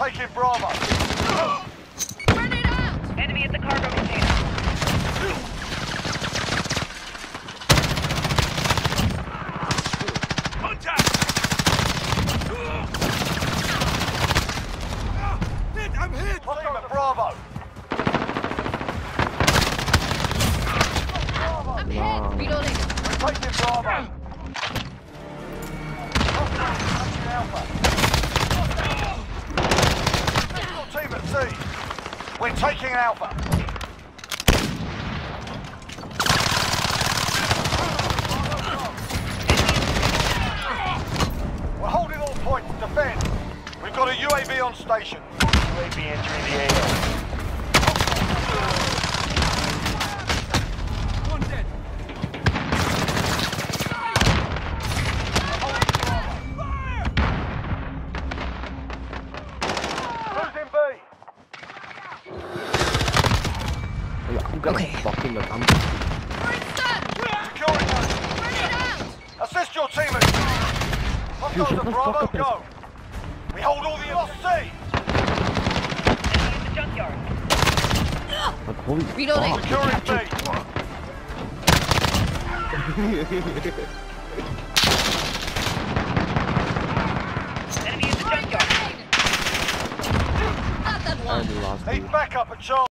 taking Bravo. Turn it out! Enemy at the cargo container. Contact! I'm hit! Team at Bravo. I'm hit! Reloading. We're taking Bravo. Alpha. Team at C. We're taking Alpha. We're holding all points. Defend. We've got a UAV on station. UAV entering the AO. One dead. Okay. Assist your teammates. Hostiles at Bravo, go. We hold all the lost C. Enemy in the junkyard. Reloading. Securing B. Enemy in the junkyard. Not that one. Need backup at Charlie.